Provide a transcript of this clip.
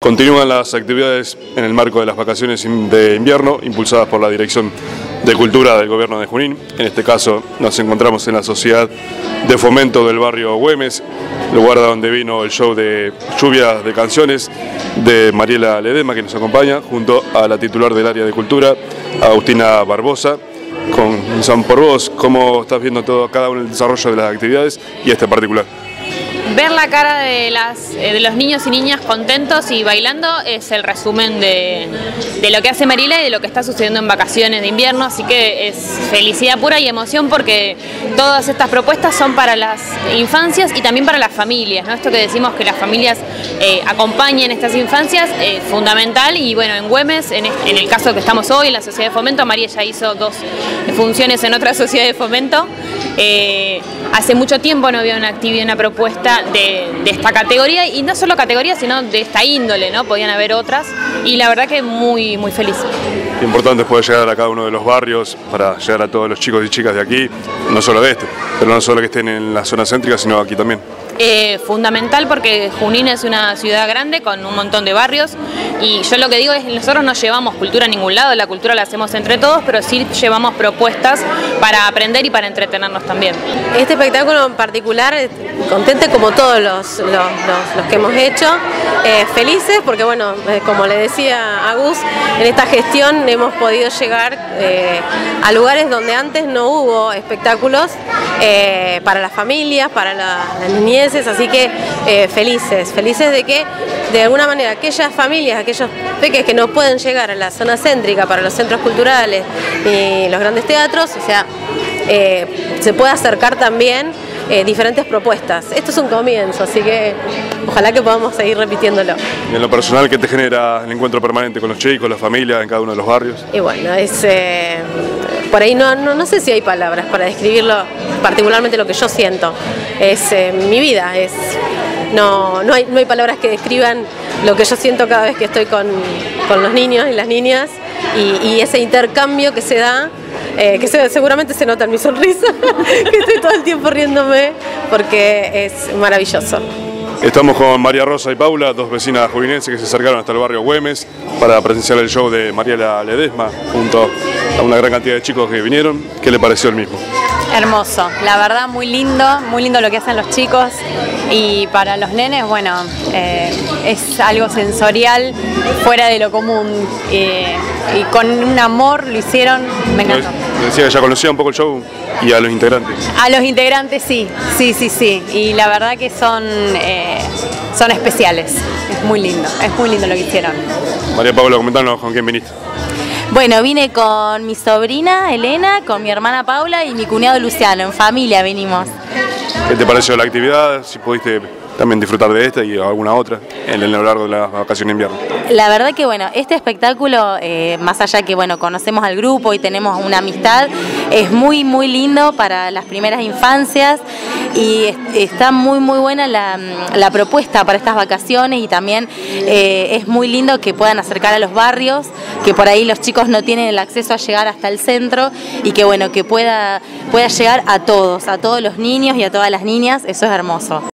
Continúan las actividades en el marco de las vacaciones de invierno impulsadas por la Dirección de Cultura del Gobierno de Junín. En este caso nos encontramos en la Sociedad de Fomento del barrio Güemes, lugar donde vino el show de Lluvias de Canciones de Mariela Ledesma, que nos acompaña, junto a la titular del área de Cultura, Agustina Barbosa. Comenzamos por vos, ¿cómo estás viendo cada uno el desarrollo de las actividades y este particular? Ver la cara de los niños y niñas contentos y bailando es el resumen de lo que hace Mariela y de lo que está sucediendo en vacaciones de invierno, así que es felicidad pura y emoción porque todas estas propuestas son para las infancias y también para las familias, ¿no? Esto que decimos que las familias acompañen estas infancias es fundamental. Y bueno, en Güemes, en el caso que estamos hoy, en la Sociedad de Fomento, María ya hizo 2 funciones en otra Sociedad de Fomento. Hace mucho tiempo no había una actividad, una propuesta de esta categoría, y no solo categoría, sino de esta índole, ¿no? Podían haber otras, y la verdad que muy, muy feliz. Qué importante es poder llegar a cada uno de los barrios para llegar a todos los chicos y chicas de aquí, no solo de este, pero no solo que estén en la zona céntrica, sino aquí también. Fundamental porque Junín es una ciudad grande con un montón de barrios, y yo lo que digo es que nosotros no llevamos cultura a ningún lado, la cultura la hacemos entre todos, pero sí llevamos propuestas para aprender y para entretenernos también. Este espectáculo en particular, contenta como todos los que hemos hecho, felices porque bueno, como le decía Agus, en esta gestión hemos podido llegar a lugares donde antes no hubo espectáculos para las familias, para las niñeces, así que felices de que de alguna manera aquellas familias, aquellos peques que no pueden llegar a la zona céntrica para los centros culturales y los grandes teatros, o sea, se puede acercar también diferentes propuestas. Esto es un comienzo, así que ojalá que podamos seguir repitiéndolo. ¿Y en lo personal qué te genera el encuentro permanente con los chicos, las familias en cada uno de los barrios? Y bueno, es por ahí no sé si hay palabras para describirlo, particularmente lo que yo siento. Es mi vida, no hay palabras que describan lo que yo siento cada vez que estoy con los niños y las niñas, y ese intercambio que se da, que seguramente se nota en mi sonrisa, que estoy todo el tiempo riéndome porque es maravilloso. Estamos con María Rosa y Paula, 2 vecinas juninenses que se acercaron hasta el barrio Güemes para presenciar el show de Mariela Ledesma junto a una gran cantidad de chicos que vinieron. ¿Qué le pareció el mismo? Hermoso, la verdad muy lindo lo que hacen los chicos, y para los nenes, bueno, es algo sensorial fuera de lo común, y con un amor lo hicieron, me encantó. Decía que ya conocía un poco el show y a los integrantes. A los integrantes sí, y la verdad que son especiales, es muy lindo lo que hicieron. María Paula, comentanos con quién viniste. Bueno, vine con mi sobrina Elena, con mi hermana Paula y mi cuñado Luciano, en familia venimos. ¿Qué te pareció la actividad? Si pudiste también disfrutar de esta y alguna otra a lo largo de las vacaciones de invierno. La verdad que bueno, este espectáculo, más allá que bueno, conocemos al grupo y tenemos una amistad, es muy lindo para las primeras infancias, y está muy buena la propuesta para estas vacaciones, y también es muy lindo que puedan acercar a los barrios, que por ahí los chicos no tienen el acceso a llegar hasta el centro, y que bueno, que pueda llegar a todos los niños y a todas las niñas. Eso es hermoso.